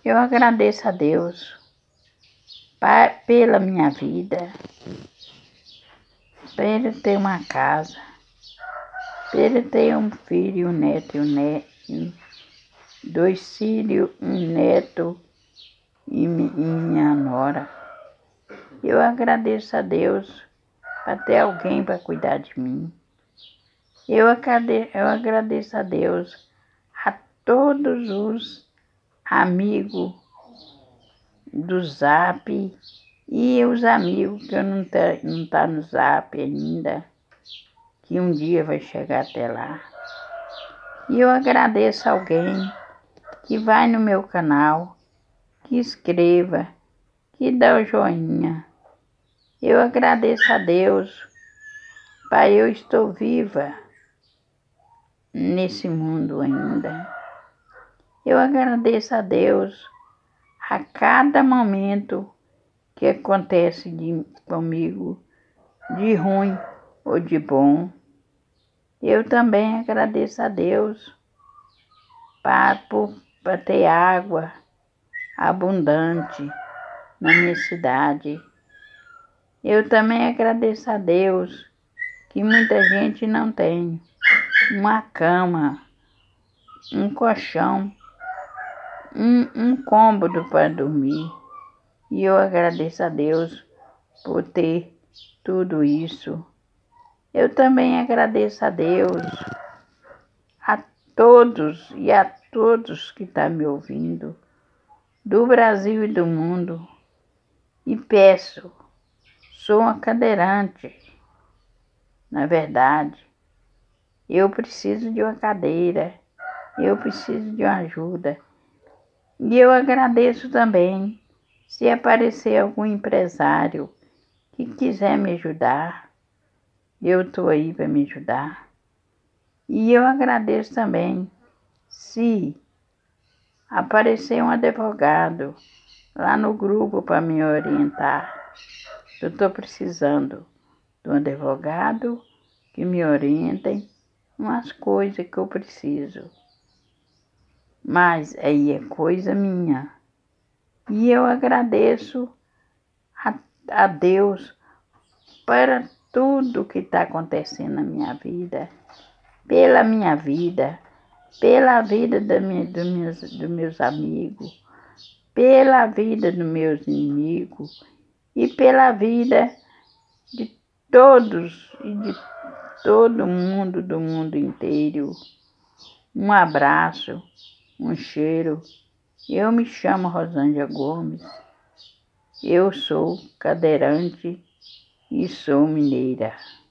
Eu agradeço a Deus pela minha vida, por Ele ter uma casa, por Ele ter um filho, um neto, dois filhos, um neto e minha nora. Eu agradeço a Deus para ter alguém para cuidar de mim. Eu agradeço a Deus a todos os amigos do Zap e os amigos que eu não tá no Zap ainda, que um dia vai chegar até lá. E eu agradeço alguém que vai no meu canal, que escreva, que dá o joinha. Eu agradeço a Deus, Pai, eu estou viva nesse mundo ainda. Eu agradeço a Deus a cada momento que acontece comigo, de ruim ou de bom. Eu também agradeço a Deus para ter água abundante na minha cidade. Eu também agradeço a Deus que muita gente não tem uma cama, um colchão, um cômodo para dormir. E eu agradeço a Deus por ter tudo isso. Eu também agradeço a Deus, a todos e a todos que estão me ouvindo, do Brasil e do mundo. E peço, sou uma cadeirante, na verdade. Eu preciso de uma cadeira, eu preciso de uma ajuda. E eu agradeço também se aparecer algum empresário que quiser me ajudar. Eu estou aí para me ajudar. E eu agradeço também se aparecer um advogado lá no grupo para me orientar. Eu estou precisando de um advogado que me orientem umas coisas que eu preciso. Mas aí é coisa minha. E eu agradeço a Deus para tudo que está acontecendo na minha vida, pela minha vida, pela vida dos meus amigos, pela vida dos meus inimigos e pela vida de todos e de todo mundo, do mundo inteiro. Um abraço, um cheiro. Eu me chamo Rosângela Gomes, eu sou cadeirante e sou mineira.